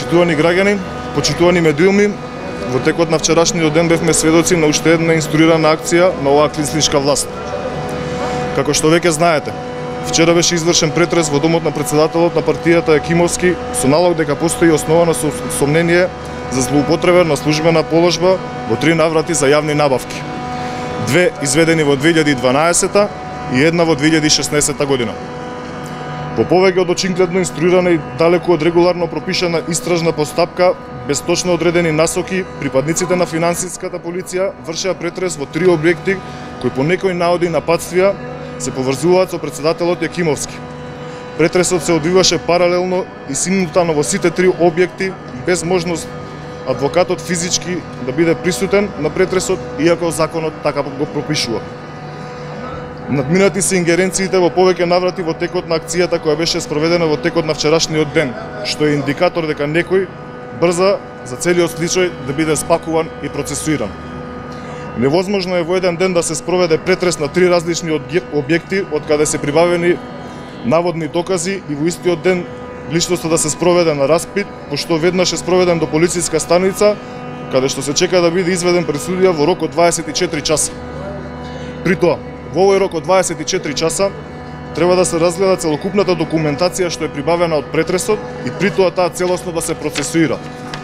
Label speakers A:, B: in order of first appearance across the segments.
A: Почитувани граѓани, почитувани медиуми, во текот на вчерашниот ден бевме сведоци на уште една инструирана акција на оваа клиничка власт. Како што веќе знаете, вчера беше извршен претрес во домот на председателот на партијата Јакимовски со налог дека постои основано сомнение за злоупотреба на службена положба во 3 наврати за јавни набавки. 2 изведени во 2012 и една во 2016 година. По повеќе од очигледно инструирана и далеку од регуларно пропишана истражна постапка, без точно одредени насоки, припадниците на финансиската полиција вршеа претрес во 3 објекти кои по некои наоди нападствија се поврзуваат со председателот Јакимовски. Претресот се одвиваше паралелно и симултано во сите 3 објекти, без можност адвокатот физички да биде присутен на претресот, иако законот така го пропишува. Надминати се ингеренциите во повеќе наврати во текот на акцијата која беше спроведена во текот на вчерашниот ден, што е индикатор дека некој брза за целиот случај да биде спакуван и процесуиран. Невозможно е во еден ден да се спроведе претрес на 3 различни објекти од каде се прибавени наводни докази и во истиот ден личноста да се спроведе на распит, пошто веднаш е спроведен до полициска станица, каде што се чека да биде изведен пред судија во рок од 24 часа. При тоа, во овој рок од 24 часа треба да се разгледа целокупната документација што е прибавена од претресот и при тоа таа целосно да се процесуира.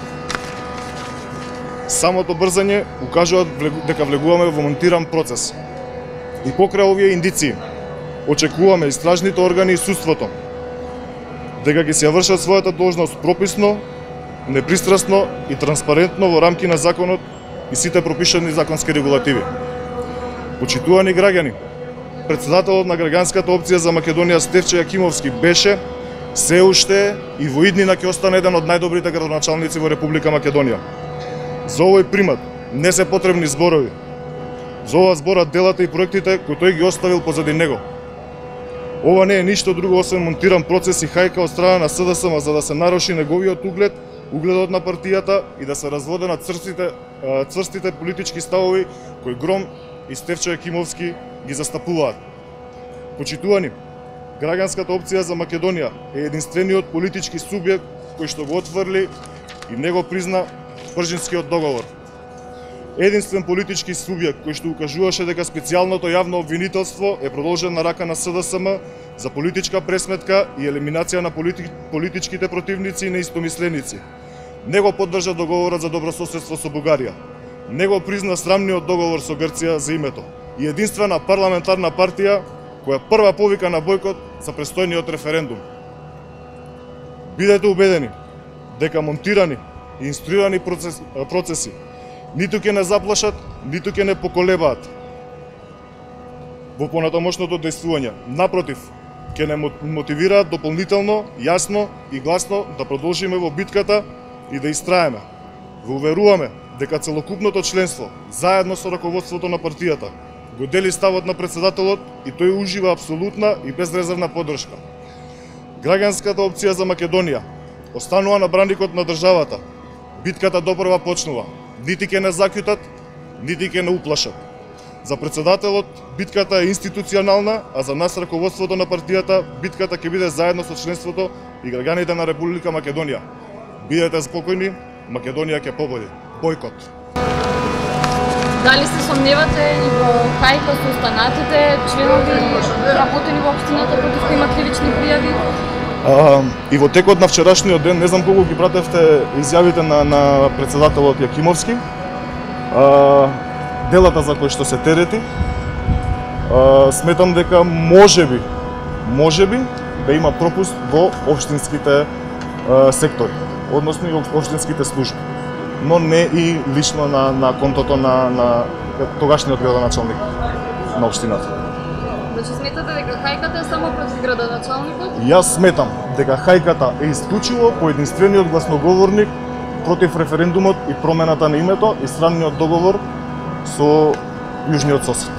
A: Самото брзање укажува дека влегуваме во монтиран процес. И покрај овие индиции, очекуваме истражните органи и судството дека ќе се ја вршат својата должност прописно, непристрасно и транспарентно во рамки на законот и сите пропишани законски регулативи. Почитувани граѓани, председателот на граѓанската опција за Македонија Стефче Јакимовски беше, се уште и во иднина ќе остане еден од најдобрите градоначалници во Република Македонија. За овој примат не се потребни зборови. За ова зборат делата и проектите кои тој ги оставил позади него. Ова не е ништо друго освен монтиран процес и хајка од страна на СДСМ за да се наруши неговиот углед, угледот на партијата и да се разводенат цврстите политички ставови кои Гром и Стефче Јакимовски ги застапуваат. Почитувани, граѓанската опција за Македонија е единствениот политички субјект кој што го отврли и не го призна Пржинскиот договор. Единствен политички субјект кој што укажуваше дека специјалното јавно обвинителство е продолжена рака на СДСМ за политичка пресметка и елиминација на политичките противници и неистомисленици. Не го поддржа договорот за добрососедство со Бугарија. Не го призна срамниот договор со Грција за името. И единствена парламентарна партија која прва повика на бојкот за престојниот референдум. Бидете убедени дека монтирани и инструирани процеси ниту ќе не заплашат, ниту ќе не поколебаат во понатамошното дејствување. Напротив, ќе не мотивираат дополнително, јасно и гласно да продолжиме во битката и да истраеме. Ве уверуваме дека целокупното членство, заедно со раководството на партијата, го дели ставот на председателот и тој ужива апсолутна и безрезервна поддршка. Граѓанската опција за Македонија останува на браникот на државата. Битката допрва почнува. Нити ќе не закјутат, нити ќе не уплашат. За председателот битката е институционална, а за нас раководството на партијата битката ќе биде заедно со членството и граѓаните на Република Македонија. Бидете спокојни, Македонија ќе победи. Бојкот.
B: Дали се сомневате и во хајка со останатите членови работени во општината против кои има кривични пријави?
A: И во текот на вчерашниот ден, не знам колку ги пратевте изјавите на председателот Јакимовски, делата за кои што се терети, сметам дека можеби да има пропуст во општинските сектори, односно и општинските служби, но не и лично на контото на тогашниот градоначалник на општината.
B: Значи сметате дека хајката е само против градоначалникот?
A: Јас сметам дека хајката е исклучиво по единствениот гласноговорник против референдумот и промената на името и странниот договор со јужниот сосед.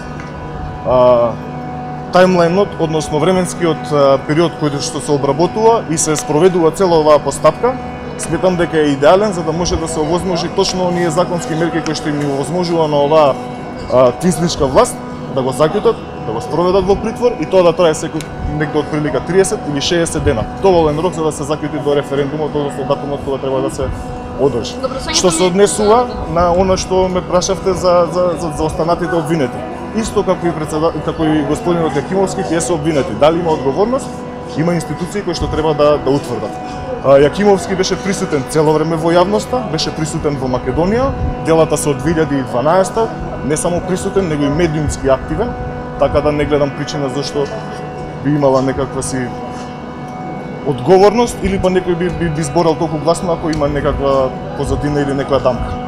A: Тајмлајнот, односно временскиот период кој што се обработува и се спроведува цела оваа постапка, сметам дека е идеален за да може да се овозможи точно оние законски мерки кои што им овозможува на оваа клиничка власт да го закјутат, да го спроведат во притвор и тоа да трае секој некаде од прилика 30 или 60 дена. Доволен рок за да се заклjuči до референдумот, односно датумот кога треба да се одржи. Што се однесува на она што ме прашавте за останатите обвинети. Исто како и господинот Јакимовски ќе се обвинети. Дали има одговорност? Има институции кои што треба да утврдат. Јакимовски беше присутен цело време во јавноста, беше присутен во Македонија, делата се од 2012, не само присутен, него и медиумски активен, така да не гледам причина зашто би имала некаква си одговорност или па некој би зборал толку гласно ако има некаква позадина или некоја дамка.